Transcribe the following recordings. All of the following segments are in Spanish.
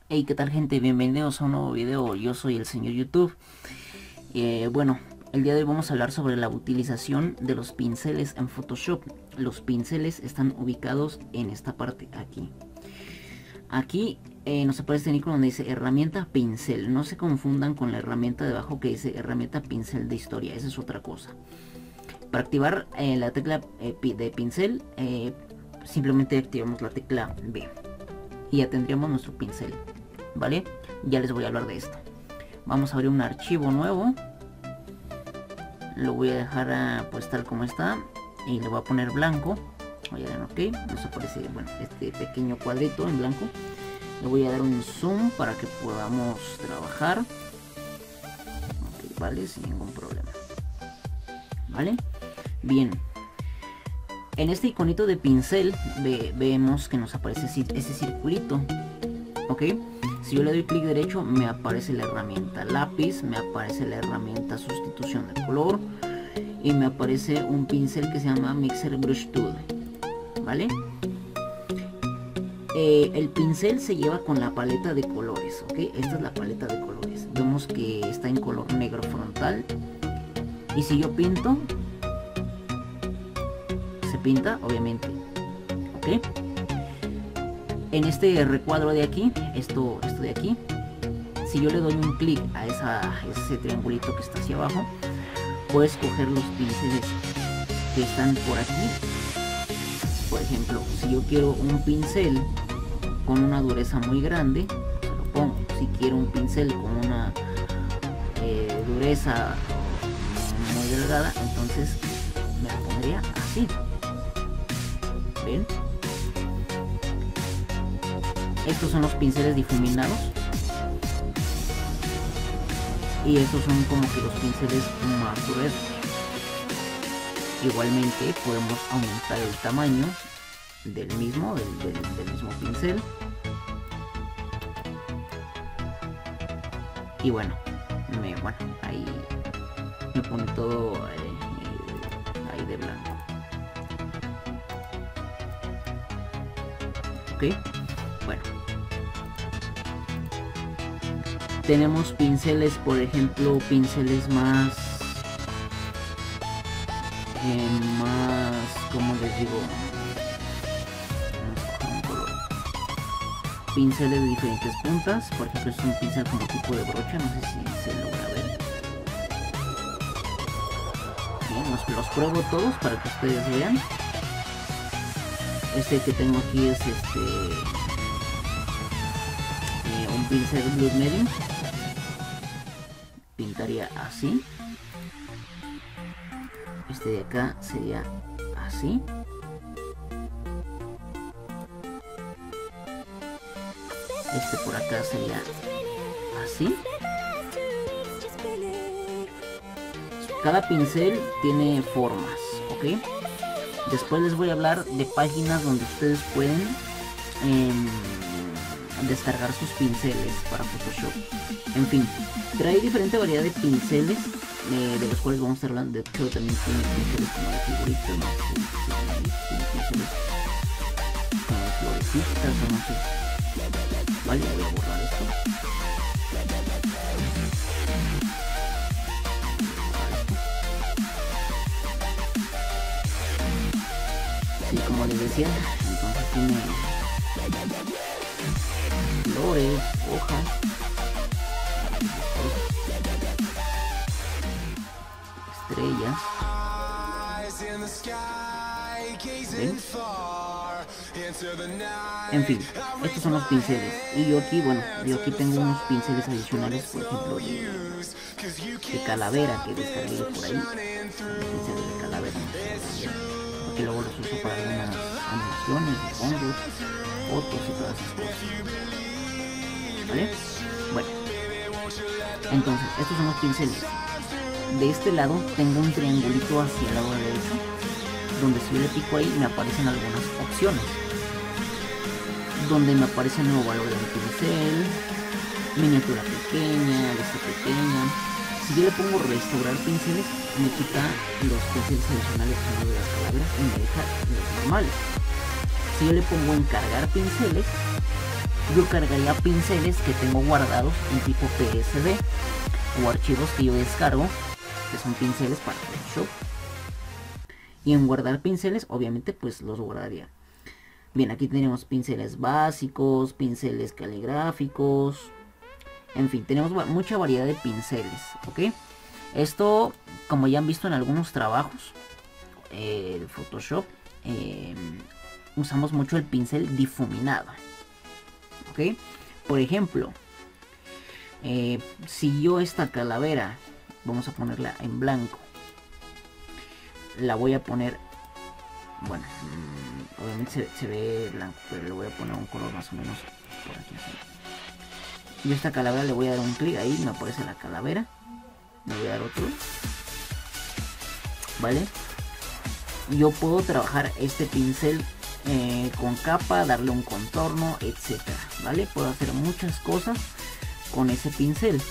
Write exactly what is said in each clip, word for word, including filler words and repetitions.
Hey, ¿qué tal, gente? Bienvenidos a un nuevo video. Yo soy el señor YouTube. Eh, bueno, el día de hoy vamos a hablar sobre la utilización de los pinceles en Photoshop. Los pinceles están ubicados en esta parte aquí. Aquí eh, nos aparece el icono donde dice herramienta pincel. No se confundan con la herramienta de abajo que dice herramienta pincel de historia. Esa es otra cosa. Para activar eh, la tecla eh, de pincel, eh, simplemente activamos la tecla B y ya tendríamos nuestro pincel. ¿Vale? Ya les voy a hablar de esto. Vamos a abrir un archivo nuevo. Lo voy a dejar a, pues tal como está. Y le voy a poner blanco. Voy a dar en OK. Nos aparece, bueno, este pequeño cuadrito en blanco. Le voy a dar un zoom para que podamos trabajar. OK, vale, sin ningún problema. ¿Vale? Bien. En este iconito de pincel ve, vemos que nos aparece ese circulito. ¿Ok? Si yo le doy clic derecho, me aparece la herramienta lápiz, me aparece la herramienta sustitución de color y me aparece un pincel que se llama Mixer Brush Tool. ¿Vale? Eh, el pincel se lleva con la paleta de colores. ¿Ok? Esta es la paleta de colores. Vemos que está en color negro frontal. Y si yo pinto, se pinta, obviamente. ¿Ok? En este recuadro de aquí, esto, esto de aquí, si yo le doy un clic a, esa, a ese triangulito que está hacia abajo, puedo escoger los pinceles que están por aquí. Por ejemplo, si yo quiero un pincel con una dureza muy grande, se lo pongo. Si quiero un pincel con una eh, dureza muy delgada, entonces me lo pondría así. ¿Ven? Estos son los pinceles difuminados. Y estos son como que los pinceles más gruesos. Igualmente podemos aumentar el tamaño del mismo, del, del, del mismo pincel. Y bueno, me, bueno ahí me pone todo eh, ahí de blanco. Ok. Bueno, tenemos pinceles, por ejemplo, pinceles más, eh, más, ¿cómo les digo? Un color. Pinceles de diferentes puntas, por ejemplo, es un pincel como tipo de brocha, no sé si se logra ver. Bien, los, los pruebo todos para que ustedes vean. Este que tengo aquí es este... un pincel Blue Medium. Pintaría así. Este de acá sería así. Este por acá sería así. Cada pincel tiene formas, ¿ok? Después les voy a hablar de páginas donde ustedes pueden eh, descargar sus pinceles para Photoshop. En fin, trae diferente variedad de pinceles eh, de los cuales vamos a estar hablando. De hecho, también tiene pinceles como de figuritas, no sé si tiene pinceles como de florecitas o no sé. Vale, voy a borrar esto. Sí, como les decía, entonces tiene flores, hojas, estrellas. ¿Ven? En fin, estos son los pinceles. Y yo aquí, bueno, yo aquí tengo unos pinceles adicionales, por ejemplo, de, de calavera que descargué por ahí. Pinceles de calavera, porque luego los uso para algunas animaciones, fondos, fotos y todas esas cosas. ¿Vale? Bueno, entonces estos son los pinceles. De este lado tengo un triangulito hacia el lado derecho, donde si yo le pico ahí me aparecen algunas opciones, donde me aparece el nuevo valor del pincel, miniatura pequeña, lista pequeña. Si yo le pongo restaurar pinceles, me quita los pinceles adicionales que de las calaveras y me deja los normales. Si yo le pongo encargar pinceles, yo cargaría pinceles que tengo guardados en tipo P S D o archivos que yo descargo, que son pinceles para Photoshop. Y en guardar pinceles, obviamente, pues los guardaría. Bien, aquí tenemos pinceles básicos, pinceles caligráficos. En fin, tenemos mucha variedad de pinceles, ¿ok? Esto, como ya han visto en algunos trabajos eh, de Photoshop, eh, usamos mucho el pincel difuminado, ¿ok? Por ejemplo, eh, si yo esta calavera, vamos a ponerla en blanco, la voy a poner, bueno, mmm, obviamente se, se ve blanco, pero le voy a poner un color más o menos por aquí así. Y esta calavera le voy a dar un clic, ahí me aparece la calavera, le voy a dar otro, ¿vale? Yo puedo trabajar este pincel eh, con capa, darle un contorno, etcétera, ¿vale? Puedo hacer muchas cosas con ese pincel.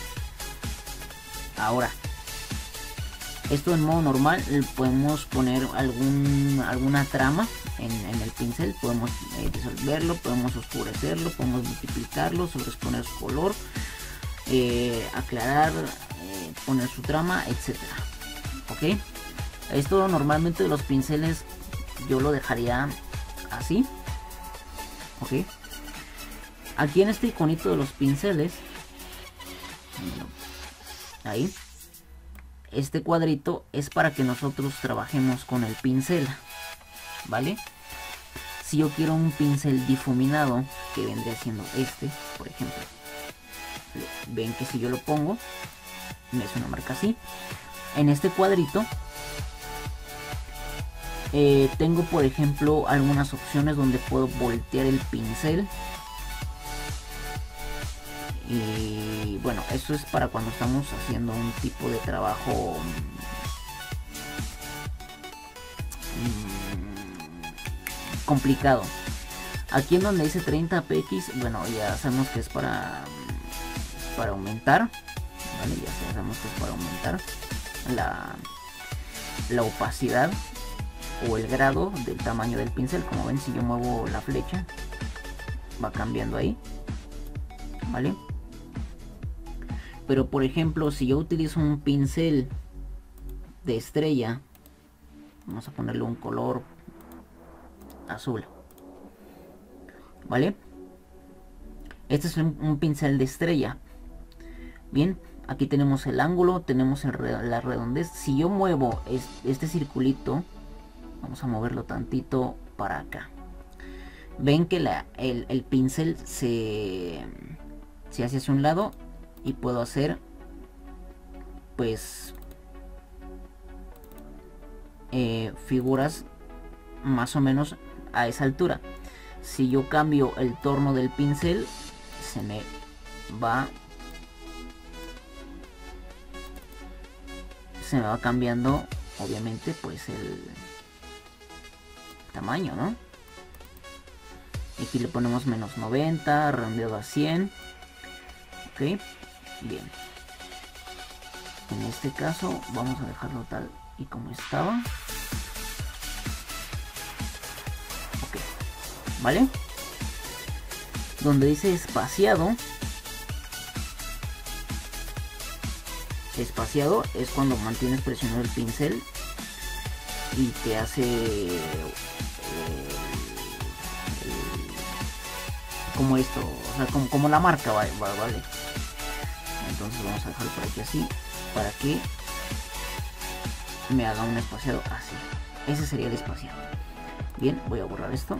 Ahora, esto en modo normal podemos poner algún, alguna trama en, en el pincel, podemos eh, disolverlo, podemos oscurecerlo, podemos multiplicarlo, sobreexponer su color, eh, aclarar, eh, poner su trama, etcétera. ¿Ok? Esto normalmente de los pinceles yo lo dejaría así. ¿Ok? Aquí en este iconito de los pinceles, ahí, este cuadrito es para que nosotros trabajemos con el pincel, ¿vale? Si yo quiero un pincel difuminado, que vendría siendo este, por ejemplo, ven que si yo lo pongo, me hace una marca así. En este cuadrito eh, tengo, por ejemplo, algunas opciones donde puedo voltear el pincel. Y bueno, eso es para cuando estamos haciendo un tipo de trabajo mmm, complicado. Aquí en donde dice treinta P X, bueno, ya sabemos que es para para aumentar, ¿vale? Ya sabemos que es para aumentar la, la opacidad o el grado del tamaño del pincel. Como ven, si yo muevo la flecha, va cambiando ahí, ¿vale? Pero por ejemplo, si yo utilizo un pincel de estrella, vamos a ponerle un color azul, ¿vale? Este es un, un pincel de estrella. Bien, aquí tenemos el ángulo, tenemos el, la redondez. Si yo muevo es, este circulito, vamos a moverlo tantito para acá. Ven que la, el, el pincel se, se hace hacia un lado. Y puedo hacer pues eh, figuras más o menos a esa altura. Si yo cambio el torno del pincel, se me va se me va cambiando obviamente pues el tamaño, ¿no? Aquí le ponemos menos noventa, redondeado a cien. Ok, bien, en este caso vamos a dejarlo tal y como estaba. Ok, vale. Donde dice espaciado, espaciado es cuando mantienes presionado el pincel y te hace eh, eh, como esto, o sea, como, como la marca, vale, vale. Entonces vamos a dejarlo por aquí así, para que me haga un espaciado así. Ese sería el espaciado. Bien, voy a borrar esto.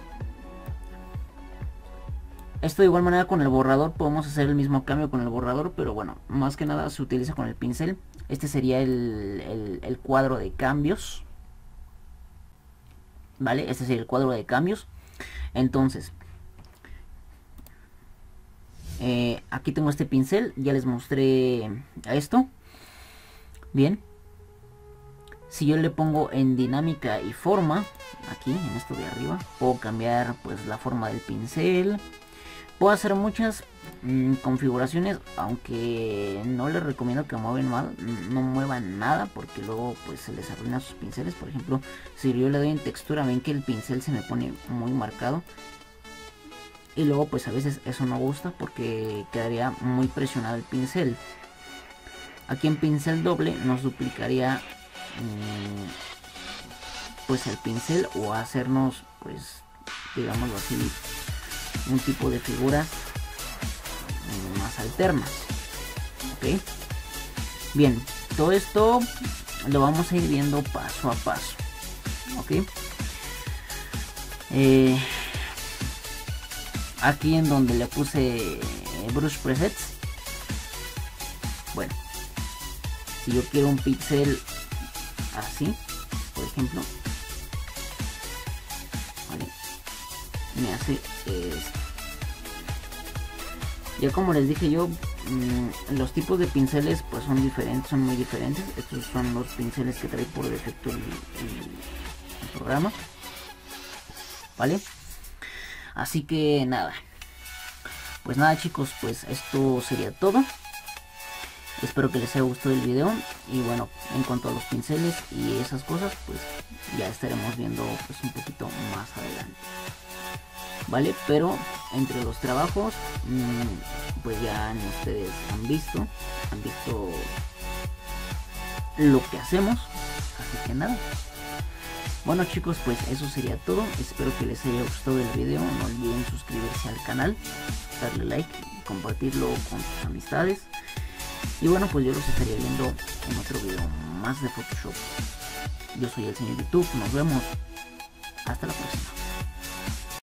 Esto de igual manera con el borrador, podemos hacer el mismo cambio con el borrador, pero bueno, más que nada se utiliza con el pincel. Este sería el, el, el cuadro de cambios. ¿Vale? Este sería el cuadro de cambios. Entonces, Eh, aquí tengo este pincel, ya les mostré a esto. Bien, si yo le pongo en dinámica y forma, aquí en esto de arriba, puedo cambiar pues la forma del pincel. Puedo hacer muchas mmm, configuraciones, aunque no les recomiendo que muevan mal, no muevan nada, porque luego pues se les arruinan sus pinceles. Por ejemplo, si yo le doy en textura, ven que el pincel se me pone muy marcado. y luego pues a veces eso no gusta porque quedaría muy presionado el pincel. Aquí en pincel doble nos duplicaría mmm, pues el pincel, o hacernos pues digámoslo así un tipo de figuras mmm, más alternas. Ok, bien, todo esto lo vamos a ir viendo paso a paso. Ok, eh, aquí en donde le puse brush presets, bueno, si yo quiero un pixel así, por ejemplo, vale, me hace esto. Ya como les dije yo, mmm, los tipos de pinceles pues son diferentes, son muy diferentes. Estos son los pinceles que trae por defecto el, el, el programa, vale. Así que nada, pues nada chicos, pues esto sería todo. Espero que les haya gustado el video. Y bueno, en cuanto a los pinceles y esas cosas, pues ya estaremos viendo pues un poquito más adelante, vale. Pero entre los trabajos, mmm, pues ya ustedes han visto han visto lo que hacemos, así que nada. Bueno chicos, pues eso sería todo. Espero que les haya gustado el video. No olviden suscribirse al canal, darle like y compartirlo con sus amistades. Y bueno, pues yo los estaría viendo en otro video más de Photoshop. Yo soy el señor YouTube. Nos vemos. Hasta la próxima.